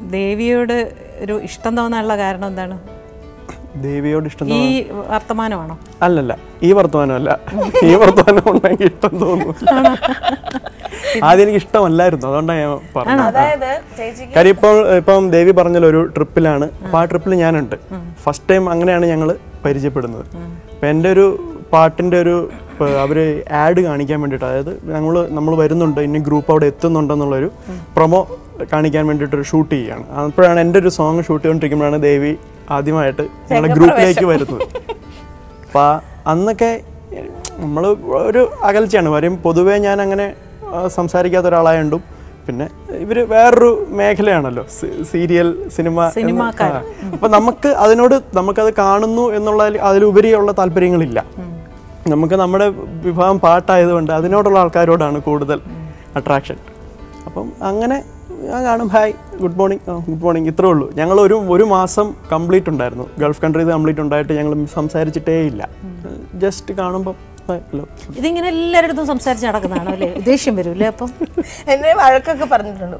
ദേവിയോട് ഒരു ഇഷ്ടം തോന്നാനുള്ള കാരണം എന്താണ്? ദേവിയോട് ഇഷ്ടം ഈ വർത്തമാനമാണോ? അല്ലല്ല, ഈ വർത്തമാനമല്ല. ഈ വർത്തമാനം ഉണ്ടെങ്കിൽ ഇഷ്ടം തോന്നും. ആദ്യം എനിക്ക് ഇഷ്ടമല്ലായിരുന്നു, അതുകൊണ്ടാണ് ഞാൻ പറഞ്ഞത്. കാര്യം ഇപ്പം ദേവി പറഞ്ഞല്ലോ ഒരു ട്രിപ്പിലാണ്, അപ്പോൾ ആ ട്രിപ്പിൽ ഞാനുണ്ട്. ഫസ്റ്റ് ടൈം അങ്ങനെയാണ് ഞങ്ങൾ പരിചയപ്പെടുന്നത്. അപ്പം എൻ്റെ ഒരു പാട്ടിൻ്റെ ഒരു അവർ ആഡ് കാണിക്കാൻ വേണ്ടിയിട്ട്, അതായത് നമ്മൾ വരുന്നുണ്ട്, ഇനി ഗ്രൂപ്പ് അവിടെ എത്തുന്നുണ്ടെന്നുള്ളൊരു പ്രൊമോ കാണിക്കാൻ വേണ്ടിയിട്ടൊരു ഷൂട്ട് ചെയ്യുകയാണ്. അപ്പോഴാണ് എൻ്റെ ഒരു സോങ് ഷൂട്ട് ചെയ്തുകൊണ്ടിരിക്കുമ്പോഴാണ് ദേവി ആദ്യമായിട്ട് ഞങ്ങളുടെ ഗ്രൂപ്പിലേക്ക് വരുന്നത്. അപ്പം അന്നൊക്കെ നമ്മൾ ഒരു അകൽച്ചയാണ്. വരും പൊതുവേ ഞാൻ അങ്ങനെ സംസാരിക്കാത്ത ഒരാളായതുകൊണ്ടും പിന്നെ ഇവർ വേറൊരു മേഖലയാണല്ലോ, സീരിയൽ സിനിമ. അപ്പം നമുക്കത് കാണുന്നു എന്നുള്ള അതിലുപരിയുള്ള താല്പര്യങ്ങളില്ല. നമുക്ക് നമ്മുടെ വിഭാഗം പാട്ടായതുകൊണ്ട് അതിനോടുള്ള ആൾക്കാരോടാണ് കൂടുതൽ അട്രാക്ഷൻ. അപ്പം അങ്ങനെ ഞാൻ കാണും, ഹായ്, ഗുഡ് മോർണിംഗ് ഇത്രേ ഉള്ളൂ. ഞങ്ങൾ ഒരു മാസം കംപ്ലീറ്റ് ഉണ്ടായിരുന്നു, ഗൾഫ് കൺട്രീസ് കംപ്ലീറ്റ് ഉണ്ടായിട്ട് ഞങ്ങൾ സംസാരിച്ചിട്ടേ ഇല്ല. ജസ്റ്റ് കാണുമ്പോൾ ഇതിങ്ങനെ എല്ലാവരുടെ സംസാരിച്ച് നടക്കുന്നതാണോ അല്ലേ? ദേഷ്യം വരൂല്ലേ? അപ്പം എന്നെ വഴക്കൊക്കെ പറഞ്ഞിട്ടുണ്ട്.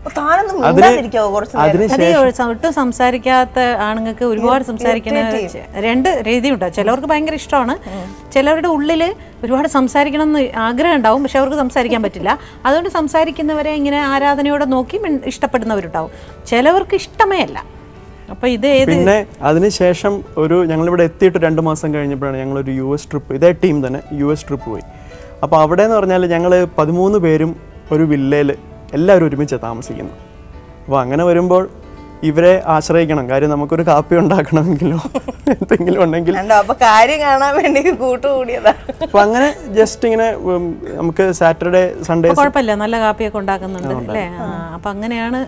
ഒട്ടും സംസാരിക്കാത്ത ആണുങ്ങൾക്ക് ഒരുപാട് സംസാരിക്കുന്ന രണ്ട് രീതിയുണ്ട്. ചിലവർക്ക് ഭയങ്കര ഇഷ്ടമാണ്, ചിലവരുടെ ഉള്ളിൽ ഒരുപാട് സംസാരിക്കണം എന്ന് ആഗ്രഹം ഉണ്ടാവും, പക്ഷെ അവർക്ക് സംസാരിക്കാൻ പറ്റില്ല. അതുകൊണ്ട് സംസാരിക്കുന്നവരെ ഇങ്ങനെ ആരാധനയോടെ നോക്കി ഇഷ്ടപ്പെടുന്നവരുണ്ടാവും. ചിലവർക്ക് ഇഷ്ടമേ അല്ല. അപ്പോൾ പിന്നെ അതിനുശേഷം ഞങ്ങളിവിടെ എത്തിയിട്ട് 2 മാസം കഴിഞ്ഞപ്പോഴാണ് ഞങ്ങളൊരു US ട്രിപ്പ്, ഇതേ ടീം തന്നെ US ട്രിപ്പ് പോയി. അപ്പോൾ അവിടെ എന്ന് പറഞ്ഞാൽ ഞങ്ങൾ 13 പേരും ഒരു വില്ലയിൽ എല്ലാവരും ഒരുമിച്ച് താമസിക്കുന്നു. അപ്പോൾ അങ്ങനെ വരുമ്പോൾ ഇവരെ ആശ്രയിക്കണം. കാര്യം നമുക്കൊരു കാപ്പി ഉണ്ടാക്കണമെങ്കിലോ എന്തെങ്കിലും ഉണ്ടെങ്കിൽ കാര്യം കാണാൻ വേണ്ടി കൂട്ടുകൂടിയതാണ്. അപ്പോൾ അങ്ങനെ ജസ്റ്റ് ഇങ്ങനെ നമുക്ക് സാറ്റർഡേ സൺഡേ കുഴപ്പമില്ല, നല്ല കാപ്പിയൊക്കെ ഉണ്ടാക്കുന്നുണ്ട് അല്ലേ? അപ്പം അങ്ങനെയാണ്.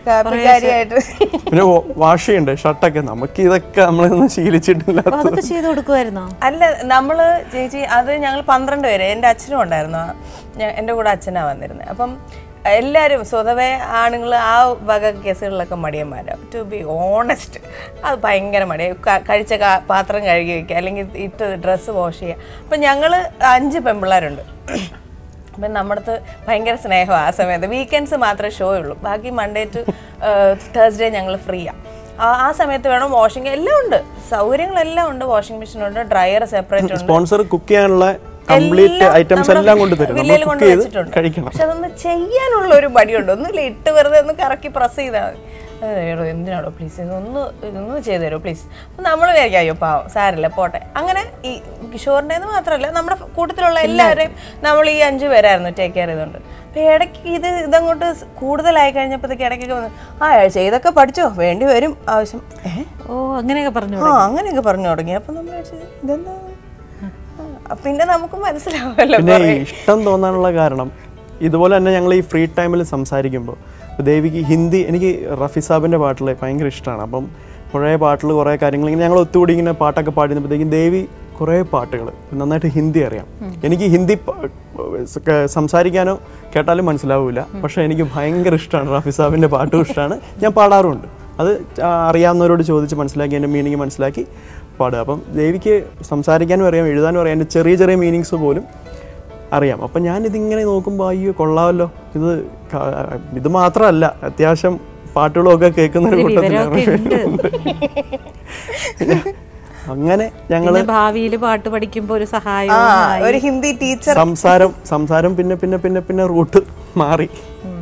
പിന്നെ വാഷ് ചെയ്യണ്ടേ ഷർട്ടൊക്കെ, നമുക്ക് ഇതൊക്കെ നമ്മളൊന്നും ശീലിച്ചിട്ടില്ല. അതൊക്കെ ചെയ്ത് കൊടുക്കുമായിരുന്നോ? അല്ല, നമ്മള് ചേച്ചി അത് ഞങ്ങൾ 12 പേര്, എൻ്റെ അച്ഛനും ഉണ്ടായിരുന്നു, എൻ്റെ കൂടെ അച്ഛനാണ് വന്നിരുന്നത്. അപ്പം എല്ലാവരും സ്വതവേ ആണുങ്ങൾ ആ വക കേസുകളിലൊക്കെ മടിയന്മാരാണ്. ടു ബി ഓണസ്റ്റ്, അത് ഭയങ്കര മടിയാണ്. കഴിച്ച പാത്രം കഴുകി വയ്ക്കുക, അല്ലെങ്കിൽ ഇട്ട് ഡ്രസ്സ് വാഷ് ചെയ്യുക. അപ്പം ഞങ്ങൾ 5 പെൺപിള്ളേരുണ്ട്. അപ്പം നമ്മുടെ അടുത്ത് ഭയങ്കര സ്നേഹമാണ് ആ സമയത്ത്. വീക്കെൻഡ്സ് മാത്രമേ ഷോ ഉള്ളൂ, ബാക്കി മൺഡേ ടു തേഴ്സ്ഡേ ഞങ്ങൾ ഫ്രീയാണ്. ആ സമയത്ത് വേണം വാഷിംഗ്, എല്ലാം ഉണ്ട്, സൗകര്യങ്ങളെല്ലാം ഉണ്ട്. വാഷിംഗ് മെഷീൻ ഉണ്ട്, ഡ്രയർ സെപ്പറേറ്റ് ഉണ്ട്, സ്പോൺസർ കുക്ക് ചെയ്യാനുള്ള കംപ്ലീറ്റ് ഐറ്റംസ് എല്ലാം കൊണ്ടുതരും. പക്ഷെ അതൊന്ന് ചെയ്യാനുള്ള ഒരു മടിയുണ്ട്. ഒന്നുമില്ല, ഇട്ട് വെറുതെ ഒന്ന് കറക്കി പ്രസ് ചെയ്താൽ മതി. എന്തിനാണോ പ്ലീസ് ഇതൊന്ന് ചെയ്തു തരുമോ പ്ലീസ്. അപ്പം നമ്മൾ വിചാരിക്കും അയ്യോ പാവം സാരില്ല പോട്ടെ. അങ്ങനെ ഈ കിഷോറിൻ്റെന്ന് മാത്രമല്ല നമ്മുടെ കൂട്ടത്തിലുള്ള എല്ലാവരെയും നമ്മൾ ഈ 5 പേരായിരുന്നു ടേക്ക് കെയർ ചെയ്തുകൊണ്ട്. അപ്പം ഇടയ്ക്ക് ഇതങ്ങോട്ട് കൂടുതലായി കഴിഞ്ഞപ്പോഴത്തേക്ക് ഇടയ്ക്കൊക്കെ വന്ന് ചെയ്തൊക്കെ പഠിച്ചോ, വേണ്ടി വരും ആവശ്യം. അങ്ങനെയൊക്കെ പറഞ്ഞു തുടങ്ങി. അപ്പം നമ്മൾ ഇതെന്താ, പിന്നെ നമുക്ക് മനസ്സിലാവുമല്ലോ. പിന്നെ ഇഷ്ടം തോന്നാനുള്ള കാരണം ഇതുപോലെ തന്നെ ഞങ്ങൾ ഈ ഫ്രീ ടൈമിൽ സംസാരിക്കുമ്പോൾ ദേവിക്ക് ഹിന്ദി, എനിക്ക് റഫി സാബിൻ്റെ പാട്ടിൽ ഭയങ്കര ഇഷ്ടമാണ്. അപ്പം കുറേ പാട്ടിൽ കുറേ കാര്യങ്ങൾ ഇങ്ങനെ ഞങ്ങൾ ഒത്തുകൂടി ഇങ്ങനെ പാട്ടൊക്കെ പാടുന്നപ്പോഴത്തേക്കും ദേവി കുറേ പാട്ടുകൾ നന്നായിട്ട് ഹിന്ദി അറിയാം. എനിക്ക് ഹിന്ദി സംസാരിക്കാനോ കേട്ടാലും മനസ്സിലാവില്ല, പക്ഷേ എനിക്ക് ഭയങ്കര ഇഷ്ടമാണ്. റഫി സാബിൻ്റെ പാട്ടും ഇഷ്ടമാണ്, ഞാൻ പാടാറുമുണ്ട്. അത് അറിയാവുന്നവരോട് ചോദിച്ച് മനസ്സിലാക്കി അതിൻ്റെ മീനിങ് മനസ്സിലാക്കി പാടുക. അപ്പം ദേവിക്ക് സംസാരിക്കാനും അറിയാം, എഴുതാനും അറിയാം, എൻ്റെ ചെറിയ ചെറിയ മീനിങ്സ് പോലും അറിയാം. അപ്പം ഞാനിതിങ്ങനെ നോക്കുമ്പോൾ അയ്യോ കൊള്ളാമല്ലോ, ഇത് മാത്രമല്ല അത്യാവശ്യം പാട്ടുകളൊക്കെ കേൾക്കുന്ന ഒരു കൂട്ടത്തിലാണ്. അങ്ങനെ ഞങ്ങൾ ഭാവിയിൽ പാട്ട് പഠിക്കുമ്പോൾ ഒരു സഹായം, ഒരു ഹിന്ദി ടീച്ചർ, സംസാരം പിന്നെ പിന്നെ പിന്നെ പിന്നെ റൂട്ട് മാറി.